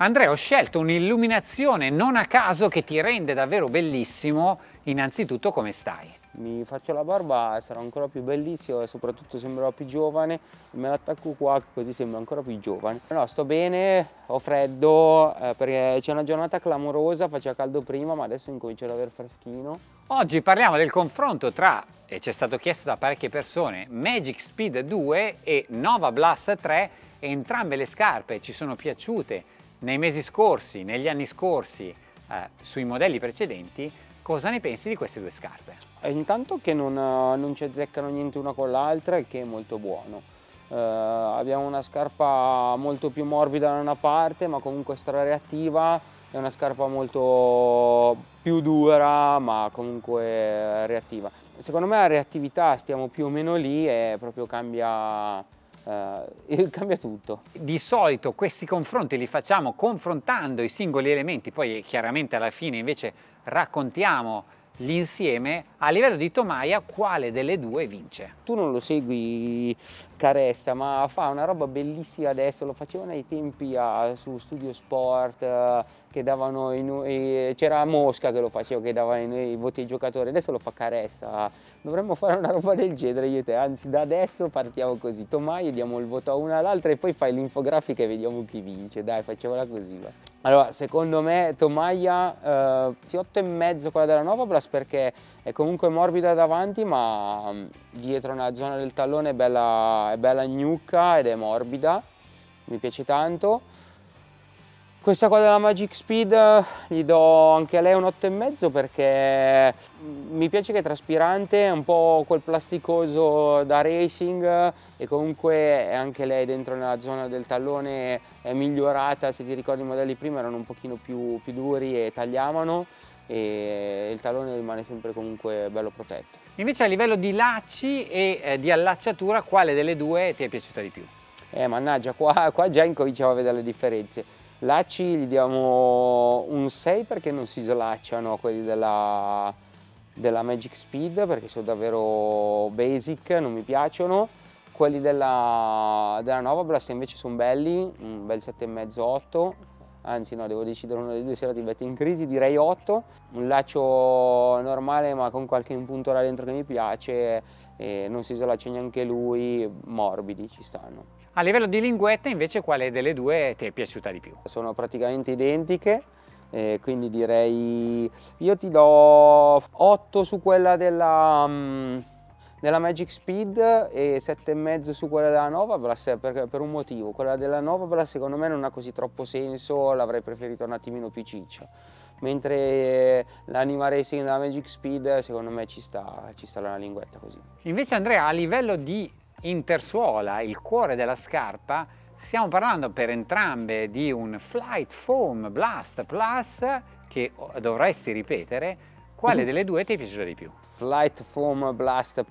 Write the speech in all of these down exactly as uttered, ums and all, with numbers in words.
Andrea, ho scelto un'illuminazione non a caso che ti rende davvero bellissimo. Innanzitutto, come stai? Mi faccio la barba, sarò ancora più bellissimo e soprattutto sembrerò più giovane. Me l'attacco qua così sembro ancora più giovane. No, sto bene, ho freddo eh, perché c'è una giornata clamorosa, faceva caldo prima ma adesso incomincio ad aver freschino. Oggi parliamo del confronto tra, e ci è stato chiesto da parecchie persone, Magic Speed due e Nova Blast tre. E entrambe le scarpe ci sono piaciute nei mesi scorsi, negli anni scorsi, eh, sui modelli precedenti. Cosa ne pensi di queste due scarpe? E intanto che non, non ci azzeccano niente una con l'altra, il che è molto buono. Eh, abbiamo una scarpa molto più morbida da una parte ma comunque strareattiva, è una scarpa molto più dura ma comunque reattiva. Secondo me la reattività stiamo più o meno lì e proprio cambia, eh, cambia tutto. Di solito questi confronti li facciamo confrontando i singoli elementi, poi chiaramente alla fine invece raccontiamo l'insieme. A livello di tomaia, quale delle due vince? Tu non lo segui Caressa, ma fa una roba bellissima adesso, lo facevano ai tempi a, su Studio Sport, eh, che davano c'era Mosca che lo faceva, che dava i, i voti ai giocatori, adesso lo fa Caressa. Dovremmo fare una roba del genere io e te, anzi da adesso partiamo così, tomaie, diamo il voto a una all'altra e poi fai l'infografica e vediamo chi vince, dai, facciamola così, va. Allora, secondo me tomaia eh, sì, otto e mezzo quella della Nova Blast perché è comunque morbida davanti ma dietro nella zona del tallone è bella, è bella gnucca ed è morbida, mi piace tanto. Questa qua della Magic Speed gli do anche a lei un otto e mezzo perché mi piace che è traspirante, è un po' quel plasticoso da racing e comunque anche lei dentro nella zona del tallone è migliorata. Se ti ricordi i modelli prima erano un pochino più, più duri e tagliavano e il tallone rimane sempre comunque bello protetto. Invece a livello di lacci e eh, di allacciatura, quale delle due ti è piaciuta di più? Eh mannaggia, qua, qua già incominciamo a vedere le differenze. Lacci gli diamo un sei perché non si slacciano quelli della, della Magic Speed perché sono davvero basic, non mi piacciono. Quelli della, della Nova Blast invece sono belli, un bel sette e mezzo otto, anzi no, devo decidere uno dei due, se la ti mette in crisi, direi otto. Un laccio normale ma con qualche impunto là dentro che mi piace e non si slaccia neanche lui, morbidi ci stanno. A livello di linguetta invece quale delle due ti è piaciuta di più? Sono praticamente identiche, eh, quindi direi io ti do otto su quella della, um, della Magic Speed e sette e mezzo su quella della Nova Blast per, per un motivo. Quella della Nova Blast secondo me non ha così troppo senso, l'avrei preferito un attimino più ciccia, mentre l'Anima Racing della Magic Speed secondo me ci sta, ci sta la linguetta così. Invece Andrea, a livello di intersuola, il cuore della scarpa, stiamo parlando per entrambe di un Flight Foam Blast Plus che dovresti ripetere. Quale delle due ti è piaciuta di più? Flight Foam Blast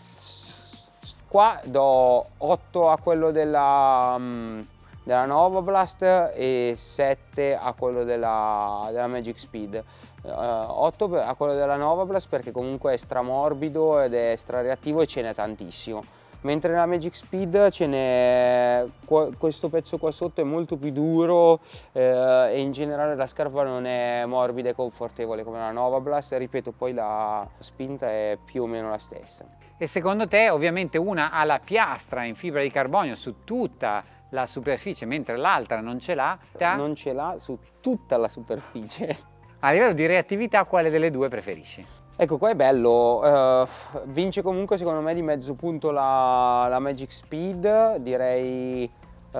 Plus. Qua do otto a quello della, um, della Nova Blast e sette a quello della, della Magic Speed. Uh, otto a quello della Nova Blast perché comunque è stramorbido ed è strareattivo e ce n'è tantissimo. Mentre nella Magic Speed ce n'è questo pezzo qua sotto è molto più duro eh, e in generale la scarpa non è morbida e confortevole come la Nova Blast. Ripeto, poi la spinta è più o meno la stessa. E secondo te ovviamente una ha la piastra in fibra di carbonio su tutta la superficie mentre l'altra non ce l'ha? Non ce l'ha su tutta la superficie. A livello di reattività quale delle due preferisci? Ecco, qua è bello, uh, vince comunque secondo me di mezzo punto la, la Magic Speed, direi uh,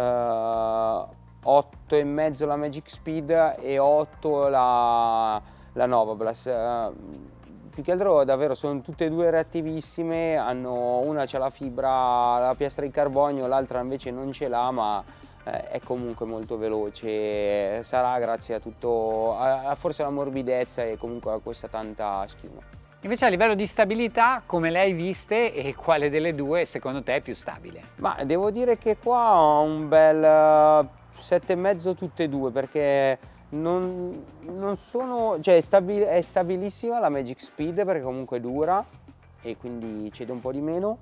otto e mezzo la Magic Speed e otto la, la Nova Blast. Uh, più che altro davvero sono tutte e due reattivissime, hanno, una c'ha la fibra, la piastra di carbonio, l'altra invece non ce l'ha, ma è comunque molto veloce, sarà grazie a tutto, a, forse alla morbidezza e comunque a questa tanta schiuma. Invece a livello di stabilità, come le hai viste e quale delle due secondo te è più stabile? Ma devo dire che qua ho un bel sette e mezzo tutte e due perché non, non sono, cioè è, stabil, è stabilissima la Magic Speed perché comunque è dura e quindi cede un po' di meno.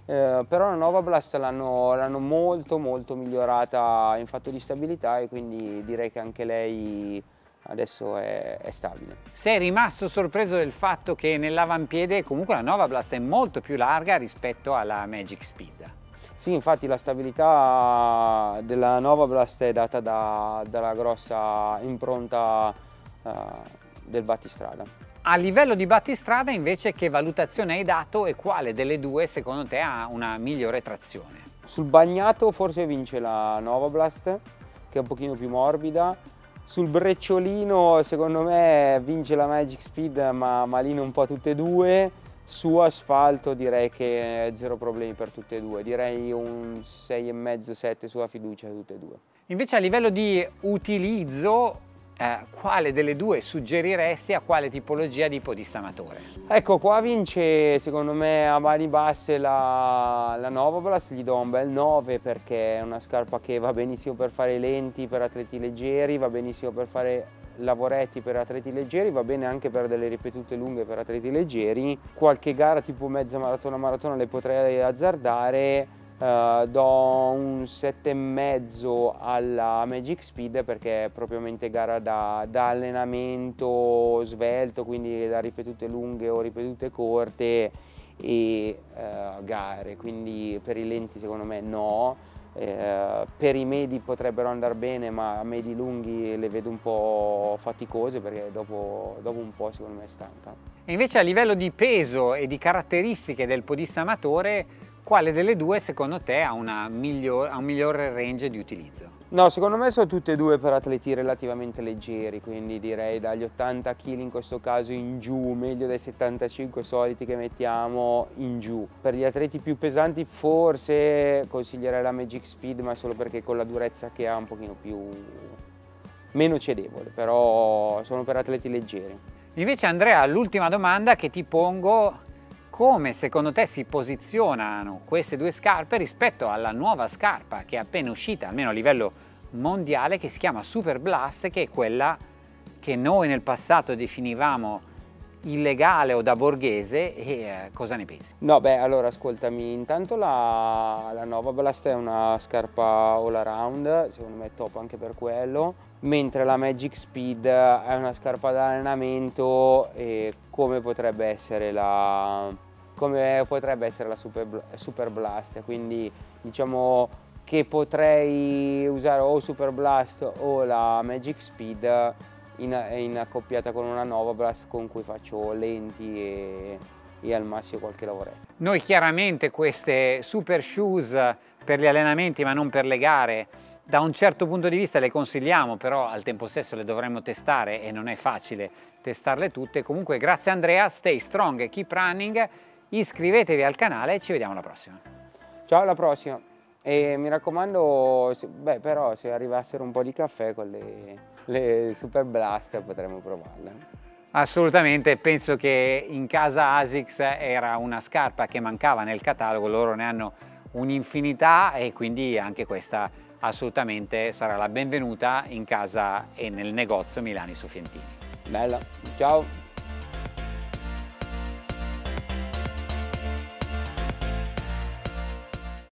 eh, però la Nova Blast l'hanno molto molto migliorata in fatto di stabilità, e quindi direi che anche lei adesso è, è stabile. Sei rimasto sorpreso del fatto che nell'avampiede comunque la Nova Blast è molto più larga rispetto alla Magic Speed? Sì, infatti la stabilità della Nova Blast è data da, dalla grossa impronta uh, del battistrada. A livello di battistrada invece che valutazione hai dato e quale delle due secondo te ha una migliore trazione? Sul bagnato forse vince la Nova Blast, che è un pochino più morbida. Sul brecciolino secondo me vince la Magic Speed, ma malino un po' tutte e due. Su asfalto direi che zero problemi per tutte e due, direi un sei e mezzo sette sulla fiducia tutte e due. Invece a livello di utilizzo, eh, quale delle due suggeriresti a quale tipologia di podistamatore? Ecco, qua vince secondo me a mani basse la, la Nova Blast, gli do un bel nove perché è una scarpa che va benissimo per fare lenti per atleti leggeri, va benissimo per fare lavoretti per atleti leggeri, va bene anche per delle ripetute lunghe per atleti leggeri. Qualche gara tipo mezza maratona maratona le potrei azzardare, uh, do un sette e mezzo alla Magic Speed perché è propriamente gara da, da allenamento svelto, quindi da ripetute lunghe o ripetute corte e uh, gare, quindi per i lenti secondo me no. Eh, per i medi potrebbero andare bene, ma a medi lunghi le vedo un po' faticose perché dopo, dopo un po' secondo me è stanca. E invece a livello di peso e di caratteristiche del podista amatore, quale delle due secondo te ha, una miglior, ha un migliore range di utilizzo? No, secondo me sono tutte e due per atleti relativamente leggeri, quindi direi dagli ottanta chili in questo caso in giù, meglio dai settantacinque soliti che mettiamo in giù. Per gli atleti più pesanti forse consiglierei la Magic Speed, ma solo perché con la durezza che ha un pochino più meno cedevole, però sono per atleti leggeri. Invece Andrea, l'ultima domanda che ti pongo: come secondo te si posizionano queste due scarpe rispetto alla nuova scarpa che è appena uscita, almeno a livello mondiale, che si chiama Super Blast, che è quella che noi nel passato definivamo illegale o da borghese, e eh, cosa ne pensi? No, beh, allora ascoltami, intanto la, la Nova Blast è una scarpa all around, secondo me è top anche per quello, mentre la Magic Speed è una scarpa da allenamento, e come potrebbe essere la come potrebbe essere la Super, Super Blast, quindi diciamo che potrei usare o Super Blast o la Magic Speed in, in accoppiata con una Nova Blast con cui faccio lenti e, e al massimo qualche lavoretto. Noi chiaramente queste super shoes per gli allenamenti ma non per le gare da un certo punto di vista le consigliamo, però al tempo stesso le dovremmo testare e non è facile testarle tutte. Comunque grazie Andrea, stay strong e keep running, iscrivetevi al canale e ci vediamo alla prossima. Ciao, alla prossima, e mi raccomando, beh, però se arrivassero un po' di caffè con le, le Super Blast potremmo provarle. Assolutamente, penso che in casa ASICS era una scarpa che mancava nel catalogo, loro ne hanno un'infinità e quindi anche questa assolutamente sarà la benvenuta in casa e nel negozio Milani su Fientini. Bella, ciao!